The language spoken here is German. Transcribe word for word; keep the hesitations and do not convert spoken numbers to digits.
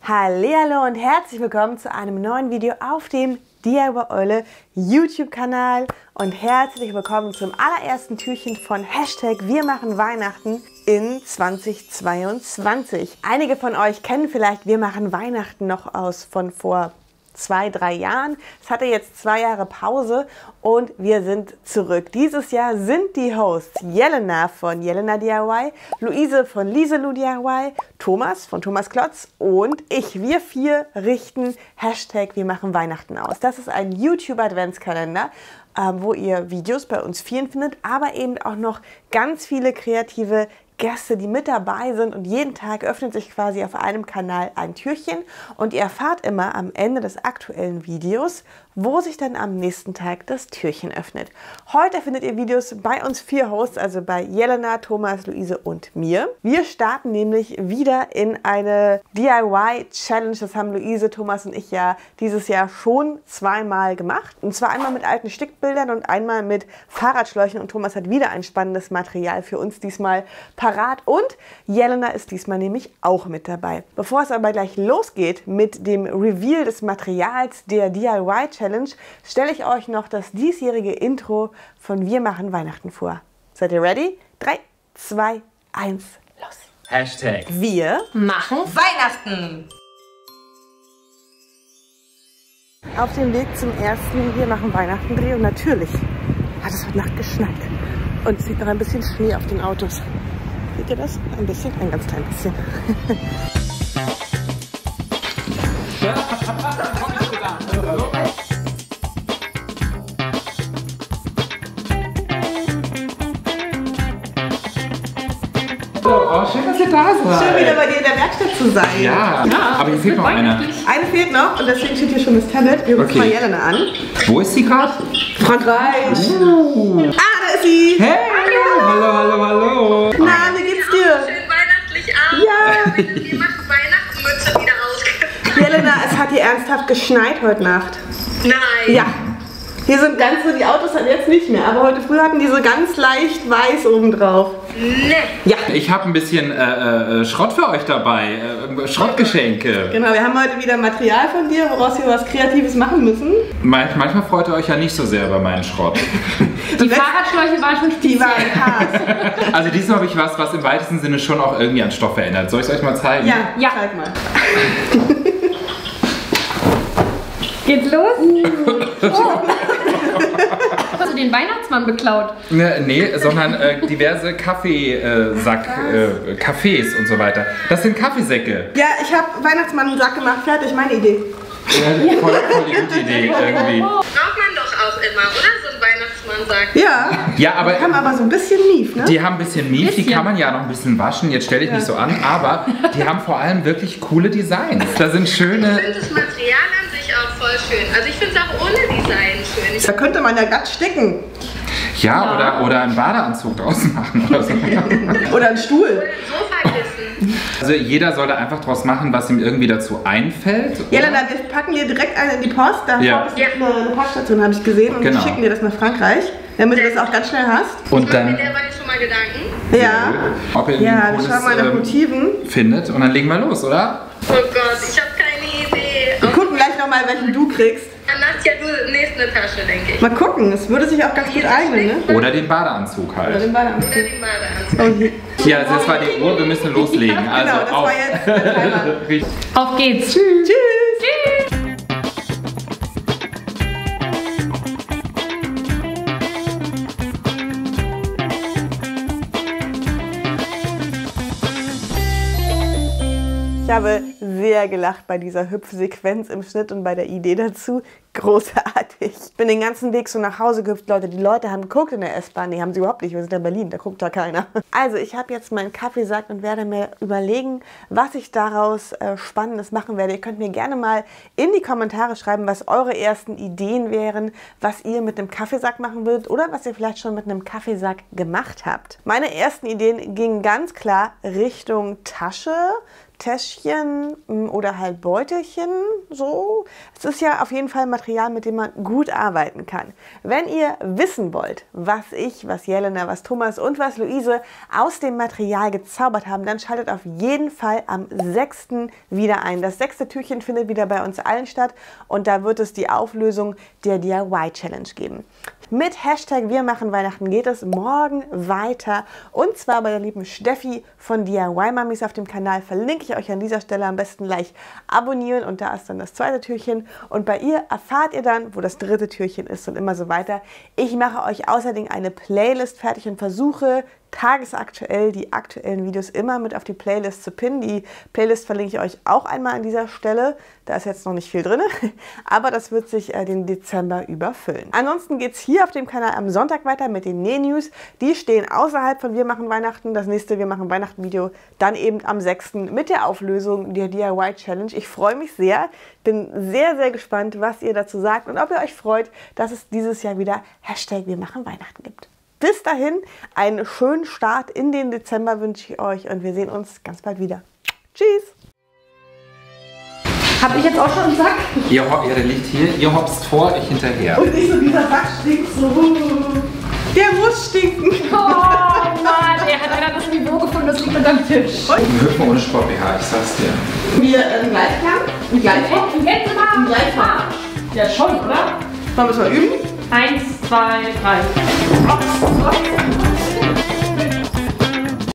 Hallihallo und herzlich willkommen zu einem neuen Video auf dem D I Y Eule YouTube-Kanal und herzlich willkommen zum allerersten Türchen von Hashtag Wir machen Weihnachten in zweitausendzweiundzwanzig. Einige von euch kennen vielleicht Wir machen Weihnachten noch aus von vor zwei, drei Jahren. Es hatte jetzt zwei Jahre Pause und wir sind zurück. Dieses Jahr sind die Hosts Jelena von Jelena D I Y, Luise von Liselu D I Y, Thomas von Thomas Klotz und ich. Wir vier richten Hashtag Wir machen Weihnachten aus. Das ist ein YouTube-Adventskalender, ähm, wo ihr Videos bei uns vieren findet, aber eben auch noch ganz viele kreative Gäste, die mit dabei sind, und jeden Tag öffnet sich quasi auf einem Kanal ein Türchen und ihr erfahrt immer am Ende des aktuellen Videos, wo sich dann am nächsten Tag das Türchen öffnet. Heute findet ihr Videos bei uns vier Hosts, also bei Jelena, Thomas, Luise und mir. Wir starten nämlich wieder in eine D I Y-Challenge. Das haben Luise, Thomas und ich ja dieses Jahr schon zweimal gemacht. Und zwar einmal mit alten Stickbildern und einmal mit Fahrradschläuchen. Und Thomas hat wieder ein spannendes Material für uns diesmal parat. Und Jelena ist diesmal nämlich auch mit dabei. Bevor es aber gleich losgeht mit dem Reveal des Materials der D I Y-Challenge, stelle ich euch noch das diesjährige Intro von Wir machen Weihnachten vor. Seid ihr ready? drei, zwei, eins, los! Hashtag Wir machen Weihnachten! Auf dem Weg zum ersten Wir machen Weihnachten Dreh und natürlich hat es heute Nacht geschneit. Und es sieht noch ein bisschen Schnee auf den Autos. Seht ihr das? Ein bisschen? Ein ganz klein bisschen. Oh, schön, dass ihr da seid. Schön, wieder bei dir in der Werkstatt zu sein. Ja, ja, aber hier fehlt noch einer. Eine fehlt noch und deswegen steht hier schon das Tablet. Wir rufen Okay. mal Jelena an. Wo ist sie gerade? Frankreich. Uh. Ah, da ist sie. Hey! Hallo, hallo, hallo. Na, wie geht's dir? Schön weihnachtlich ab. Ja. Wir machen Weihnachtsmütze wieder rausgepackt. Jelena, es hat hier ernsthaft geschneit heute Nacht. Nein. Ja. Hier sind ganz so, die Autos hatten jetzt nicht mehr, aber heute früh hatten die so ganz leicht weiß oben drauf. Ne. Ja. Ich habe ein bisschen äh, äh, Schrott für euch dabei. Äh, Schrottgeschenke. Genau, wir haben heute wieder Material von dir, woraus wir was Kreatives machen müssen. Man manchmal freut ihr euch ja nicht so sehr über meinen Schrott. Die Fahrradschläuche waren schon Die speziell. waren hart. Also diesmal habe ich was, was im weitesten Sinne schon auch irgendwie an Stoff verändert. Soll ich es euch mal zeigen? Ja, Ja. zeig mal. Geht's los? Oh. Hast du den Weihnachtsmann beklaut? Ne, nee, sondern äh, diverse Kaffeesack, äh, Kaffees und so weiter. Das sind Kaffeesäcke. Ja, ich habe Weihnachtsmann einen Sack gemacht, fertig, meine Idee. Ja, voll, voll die gute Idee irgendwie. Braucht man doch auch immer, oder? So ein Weihnachtsmann-Sack. Ja, Ja, aber die haben aber so ein bisschen Mief, ne? die haben ein bisschen Mief, die Bisschen. kann man ja noch ein bisschen waschen. Jetzt stelle ich nicht so an, aber die haben vor allem wirklich coole Designs. Da sind Ich schöne. finde das Material an sich auch voll schön. Also ich finde es auch ohne Design schön. Ich Da könnte man ja glatt stecken. Ja, oder, oder einen Badeanzug draus machen oder so. Oder einen Stuhl. ein Sofakissen. Also jeder soll da einfach draus machen, was ihm irgendwie dazu einfällt. Jelena, wir packen dir direkt eine in die Post. Da Ja. ist eine, eine Poststation, habe ich gesehen. Und Genau. wir schicken dir das nach Frankreich, damit du das auch ganz schnell hast. Und Macht dann, mir derweil schon mal Gedanken. Ja. ob ihr Ja, ein wir cooles schauen mal nach ähm, Motiven. findet. Und dann legen wir los, oder? Oh Gott, ich habe keine Idee. Wir gucken gleich nochmal, welchen du kriegst. Dann hast ja du nächste eine Tasche, denke ich. Mal gucken, es würde sich auch ganz gut eignen, ne? Oder den Badeanzug Oder halt. den Badeanzug. Oder den Badeanzug. Oh, Ja, das war die Uhr, wir müssen loslegen. Ja, Also genau, das auf. war jetzt der Timer. Richtig. Auf geht's. Tschüss. Tschüss! Ich habe sehr gelacht bei dieser Hüpfsequenz im Schnitt und bei der Idee dazu. Großartig. Ich bin den ganzen Weg so nach Hause gehüpft, Leute. Die Leute haben geguckt in der S-Bahn. Nee, haben sie überhaupt nicht. Wir sind in Berlin, da guckt da keiner. Also, ich habe jetzt meinen Kaffeesack und werde mir überlegen, was ich daraus äh, Spannendes machen werde. Ihr könnt mir gerne mal in die Kommentare schreiben, was eure ersten Ideen wären, was ihr mit einem Kaffeesack machen würdet oder was ihr vielleicht schon mit einem Kaffeesack gemacht habt. Meine ersten Ideen gingen ganz klar Richtung Tasche. Täschchen oder halt Beutelchen, so. Es ist ja auf jeden Fall Material, mit dem man gut arbeiten kann. Wenn ihr wissen wollt, was ich, was Jelena, was Thomas und was Luise aus dem Material gezaubert haben, dann schaltet auf jeden Fall am sechsten wieder ein. Das sechste Türchen findet wieder bei uns allen statt und da wird es die Auflösung der D I Y-Challenge geben. Mit Hashtag Wir machen Weihnachten geht es morgen weiter und zwar bei der lieben Steffi von D I Y-Mamis auf dem Kanal. Verlinke ich euch an dieser Stelle am besten gleich abonnieren und da ist dann das zweite Türchen und bei ihr erfahrt ihr dann, wo das dritte Türchen ist und immer so weiter. Ich mache euch außerdem eine Playlist fertig und versuche tagesaktuell die aktuellen Videos immer mit auf die Playlist zu pinnen. Die Playlist verlinke ich euch auch einmal an dieser Stelle. Da ist jetzt noch nicht viel drin, aber das wird sich äh, den Dezember überfüllen. Ansonsten geht es hier auf dem Kanal am Sonntag weiter mit den Näh-News. Die stehen außerhalb von Wir machen Weihnachten. Das nächste Wir machen Weihnachten Video dann eben am sechsten mit der Auflösung der D I Y-Challenge. Ich freue mich sehr, bin sehr, sehr gespannt, was ihr dazu sagt und ob ihr euch freut, dass es dieses Jahr wieder Hashtag Wir machen Weihnachten gibt. Bis dahin, einen schönen Start in den Dezember wünsche ich euch und wir sehen uns ganz bald wieder. Tschüss! Hab ich jetzt auch schon einen Sack? Ihr, ja, der liegt hier. Ihr hopst vor, ich hinterher. Und nicht so, dieser Sack stinkt so. Der muss stinken. Oh Mann, er hat gerade das Niveau gefunden, das liegt unterm Tisch. Wir hüpfen ohne Sport-B H, ich sag's dir. Wir äh, im Gleichklang? Im Gleichklang? Im Gänsemarkt? Im Gleichklang. Ja, schon, oder? Wollen wir es mal üben? Eins, zwei, drei.